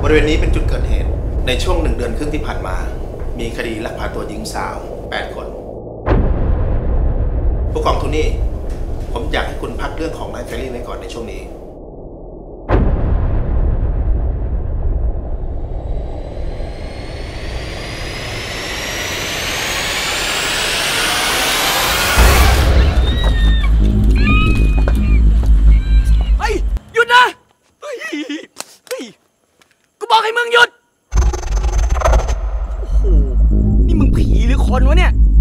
ริเวณนี้เป็นจุดเกิดเหตุในช่วง1 เดือนครึ่งที่ผ่านมามีคดีลักพาตัวหญิงสาว8 คนผู้กองโทนี่ผมอยากให้คุณพักเรื่องของนายแฟรี่ไว้ก่อนในช่วงนี้หยุดนะกูบอกให้มึงหยุดโอ้โหนี่มึงผีหรือคนวะเนี่ย